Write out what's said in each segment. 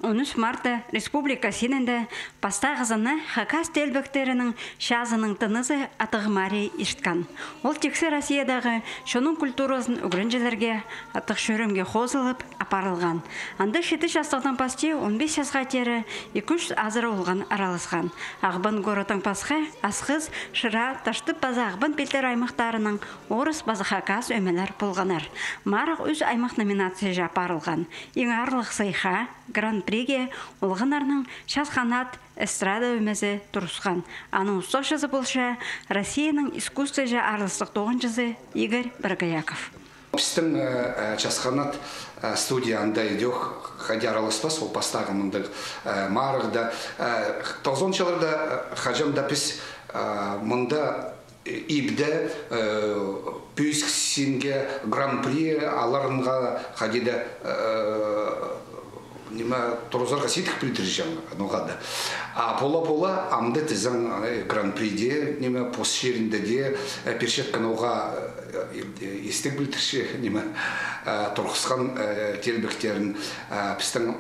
13 марта республика сененде пастағызыны Хакас телбектерінің шазының тынызы атығымари иштқан. Ол тексе Россиядағы шоның культурасын үгірінжелерге атық шөрімге қозылып апарылған. Анды 7 жастықтан пасте 15 жасқа тері 2-3 азыры олған аралысқан. Ағбын горотың пасқа асқыз, шыра, ташты база ағбын пелтер аймақтарының орыс базы Хакас өмелер болғанар. Марық өз аймақ номинация апарылған. Ең арлық сайха, гран-приге олғанарның шасқанат эстрада өмезі тұрысқан. Аның ұстақшысы болша Россияның искусство жа арлыстық тоғыншысы Игорь Баргаяков. Біздің шасқанат студияында идех хадя араласпас, ол пастағымындық марығда. 90-ларда хажамда біз мұнда ибде пүйіскісінге гран-при аларынға хадида тұрызарға сетік білдіржем нұғады. Пола-пола амды тізің гран-приде, пост жерінде де першеткен оға естік білдірші тұрғысқан телбектерін. Біздің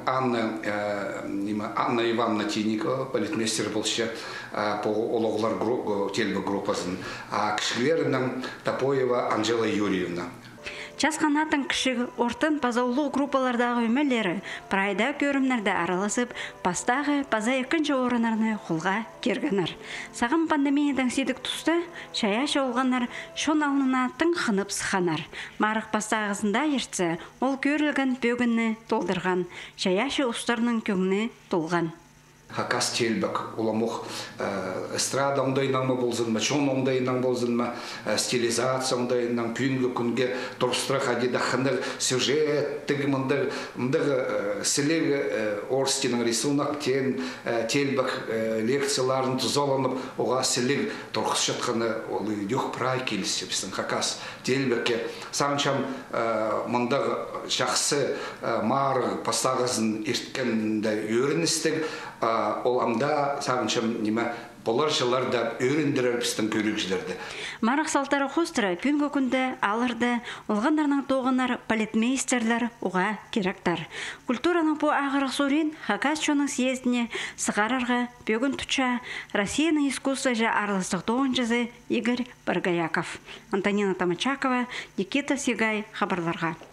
Анна Ивановна Тинникова, балетмейстер болшы, олығылар телбек группасын. Кішілерінің Топоева Анжела Юрьевна. Часқанатын кішігі ортын пазаулы группалардағы өмелері прайда көрімнерді араласып, пастағы паза екінші орынарны қолға кергенер. Сағым пандемиядан сидік тұсты, шаяшы олғанар шон алынына тың қынып сықанар. Марық пастағызында ертсе, ол көрілген бөгінні толдырған, шаяшы ұстарының көңіні толған. Хакас телбек, оламық эстрада ондайынан болзын, шон ондайынан болзын, стилизация ондайынан пүйінгі күнге тұрыстыра қадида қыныр сюжеттігі мұндығы сілегі орыстының рисунақ телбек лекцияларын тұзаланып, оға сілег тұрқыс жатқаны олы үйдек прай келісі біздің Хакас телбекке. Сағыншам мұндағы жақсы мары пастағызын ерткенді өріністік, оламда сағыншым болар жыларда өріндірер біздің көрігізлерді. Марық салтары қостыры пүнгі күнді алырды, олғандарының тоғынар балетмейстерлер оға керектар. Культураның бұл ағырық сөрен Хакас шоның съездіне сығарарға бөгін тұтша Россияның искусство жа арлыстық тоғыншысы Игорь Баргаяков. Антонина Тамачакова, Никита Сигай хабарларға.